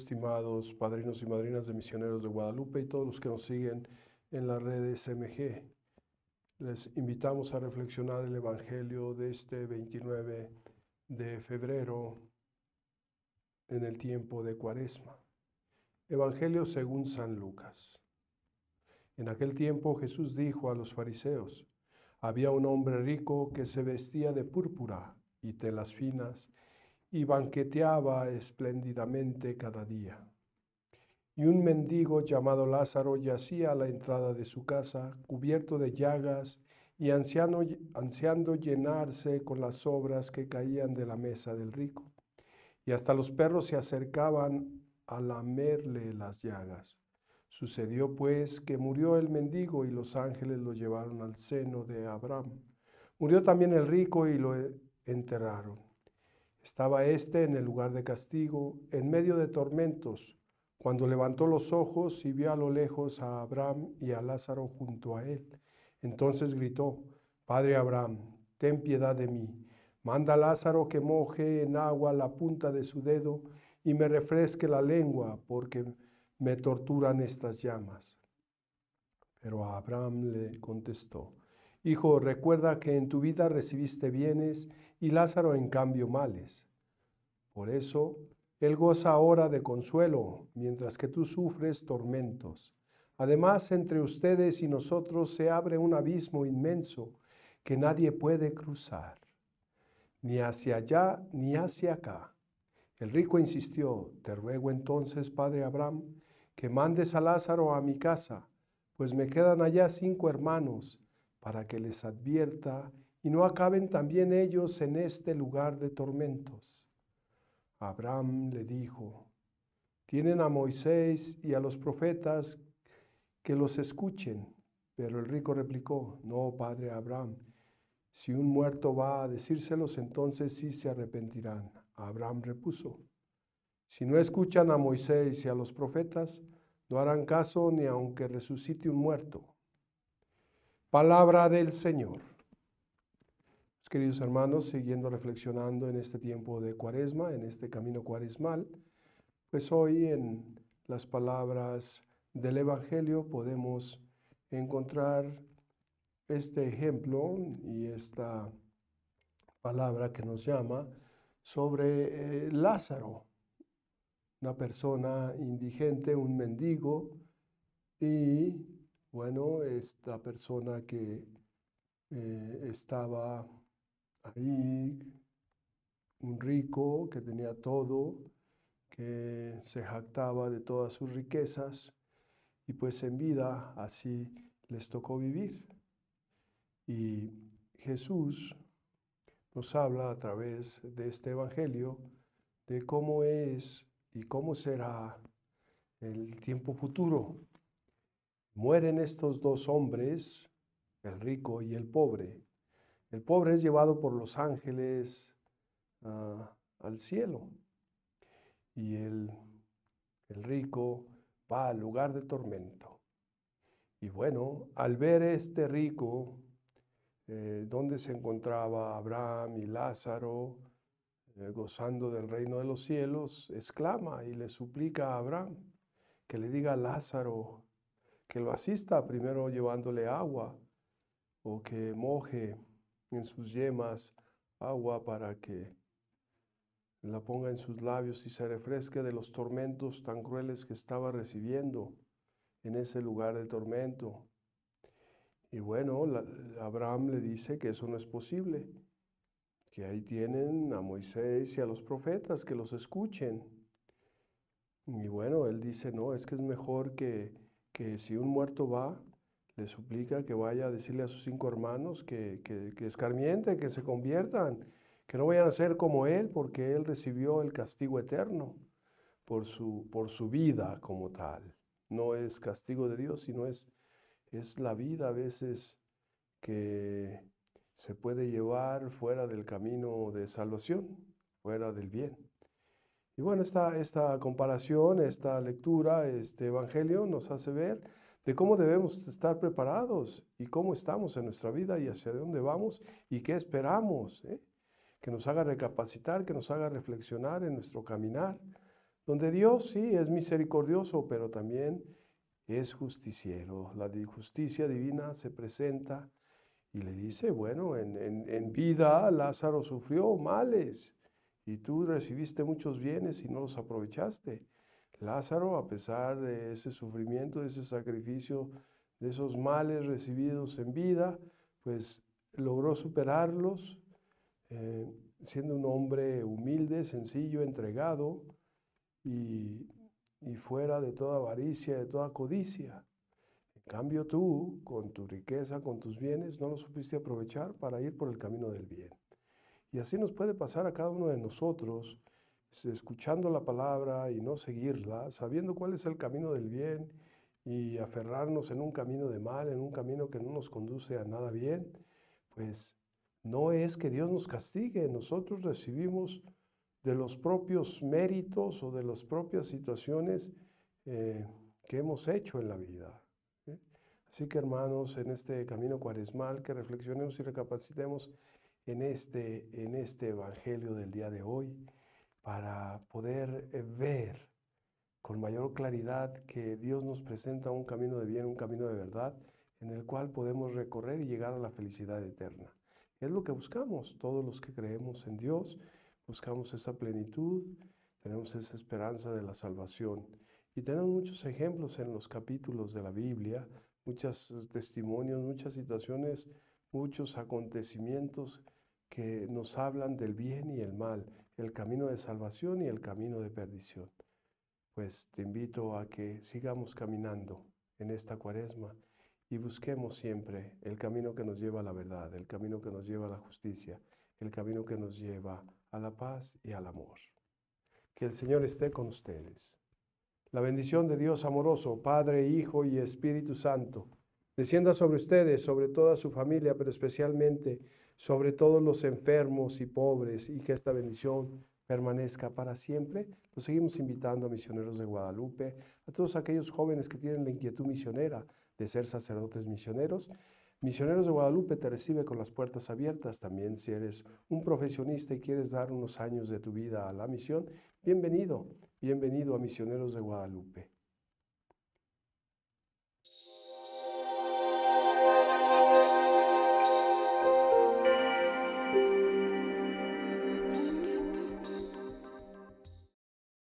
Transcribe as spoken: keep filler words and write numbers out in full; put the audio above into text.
estimados padrinos y madrinas de Misioneros de Guadalupe y todos los que nos siguen en la red S M G. Les invitamos a reflexionar el Evangelio de este veintinueve de febrero en el tiempo de Cuaresma. Evangelio según San Lucas. En aquel tiempo Jesús dijo a los fariseos: había un hombre rico que se vestía de púrpura y telas finas y banqueteaba espléndidamente cada día. Y un mendigo llamado Lázaro yacía a la entrada de su casa, cubierto de llagas y ansiando, ansiando llenarse con las sobras que caían de la mesa del rico. Y hasta los perros se acercaban a lamerle las llagas. Sucedió pues que murió el mendigo y los ángeles lo llevaron al seno de Abraham. Murió también el rico y lo enterraron. Estaba éste en el lugar de castigo, en medio de tormentos, cuando levantó los ojos y vio a lo lejos a Abraham y a Lázaro junto a él. Entonces gritó: Padre Abraham, ten piedad de mí. Manda a Lázaro que moje en agua la punta de su dedo y me refresque la lengua, porque me torturan estas llamas. Pero Abraham le contestó: Hijo, recuerda que en tu vida recibiste bienes y Lázaro en cambio males. Por eso, él goza ahora de consuelo, mientras que tú sufres tormentos. Además, entre ustedes y nosotros se abre un abismo inmenso que nadie puede cruzar, ni hacia allá ni hacia acá. El rico insistió: Te ruego entonces, padre Abraham, que mandes a Lázaro a mi casa, pues me quedan allá cinco hermanos, para que les advierta y no acaben también ellos en este lugar de tormentos. Abraham le dijo: Tienen a Moisés y a los profetas, que los escuchen. Pero el rico replicó: No, padre Abraham, si un muerto va a decírselos, entonces sí se arrepentirán. Abraham repuso: Si no escuchan a Moisés y a los profetas, no harán caso ni aunque resucite un muerto. Palabra del Señor. Queridos hermanos, siguiendo reflexionando en este tiempo de Cuaresma, en este camino cuaresmal, pues hoy en las palabras del Evangelio podemos encontrar este ejemplo y esta palabra que nos llama sobre eh, Lázaro, una persona indigente, un mendigo, y bueno, esta persona que eh, estaba ahí, un rico que tenía todo, que se jactaba de todas sus riquezas, y pues en vida así les tocó vivir. Y Jesús nos habla a través de este Evangelio de cómo es y cómo será el tiempo futuro. Mueren estos dos hombres, el rico y el pobre. El pobre es llevado por los ángeles uh, al cielo, y el, el rico va al lugar de tormento. Y bueno, al ver este rico, eh, donde se encontraba Abraham y Lázaro, eh, gozando del reino de los cielos, exclama y le suplica a Abraham que le diga a Lázaro que lo asista, primero llevándole agua, o que moje en sus yemas agua para que la ponga en sus labios y se refresque de los tormentos tan crueles que estaba recibiendo en ese lugar de tormento. Y bueno, la, Abraham le dice que eso no es posible, que ahí tienen a Moisés y a los profetas, que los escuchen. Y bueno, él dice: no, es que es mejor que, que si un muerto va, le suplica que vaya a decirle a sus cinco hermanos que, que, que escarmienten, que se conviertan, que no vayan a ser como él, porque él recibió el castigo eterno por su, por su vida como tal. No es castigo de Dios, sino es, es la vida a veces que se puede llevar fuera del camino de salvación, fuera del bien. Y bueno, esta, esta comparación, esta lectura, este evangelio nos hace ver de cómo debemos estar preparados y cómo estamos en nuestra vida y hacia dónde vamos y qué esperamos, ¿eh? Que nos haga recapacitar, que nos haga reflexionar en nuestro caminar, donde Dios sí es misericordioso, pero también es justiciero. La justicia divina se presenta y le dice, bueno, en, en, en vida Lázaro sufrió males y tú recibiste muchos bienes y no los aprovechaste. Lázaro, a pesar de ese sufrimiento, de ese sacrificio, de esos males recibidos en vida, pues logró superarlos, eh, siendo un hombre humilde, sencillo, entregado y, y fuera de toda avaricia, de toda codicia. En cambio tú, con tu riqueza, con tus bienes, no los supiste aprovechar para ir por el camino del bien. Y así nos puede pasar a cada uno de nosotros, escuchando la palabra y no seguirla, sabiendo cuál es el camino del bien y aferrarnos en un camino de mal, en un camino que no nos conduce a nada bien, pues no es que Dios nos castigue, nosotros recibimos de los propios méritos o de las propias situaciones eh, que hemos hecho en la vida. ¿eh? Así que hermanos, en este camino cuaresmal, que reflexionemos y recapacitemos en este, en este Evangelio del día de hoy, para poder eh, ver con mayor claridad que Dios nos presenta un camino de bien, un camino de verdad, en el cual podemos recorrer y llegar a la felicidad eterna. Es lo que buscamos, todos los que creemos en Dios, buscamos esa plenitud, tenemos esa esperanza de la salvación. Y tenemos muchos ejemplos en los capítulos de la Biblia, muchos testimonios, muchas situaciones, muchos acontecimientos que nos hablan del bien y el mal, el camino de salvación y el camino de perdición. Pues te invito a que sigamos caminando en esta cuaresma y busquemos siempre el camino que nos lleva a la verdad, el camino que nos lleva a la justicia, el camino que nos lleva a la paz y al amor. Que el Señor esté con ustedes. La bendición de Dios amoroso, Padre, Hijo y Espíritu Santo, descienda sobre ustedes, sobre toda su familia, pero especialmente sobre todos los enfermos y pobres, y que esta bendición permanezca para siempre. Los seguimos invitando a Misioneros de Guadalupe, a todos aquellos jóvenes que tienen la inquietud misionera de ser sacerdotes misioneros. Misioneros de Guadalupe te recibe con las puertas abiertas. También si eres un profesionista y quieres dar unos años de tu vida a la misión, bienvenido, bienvenido a Misioneros de Guadalupe.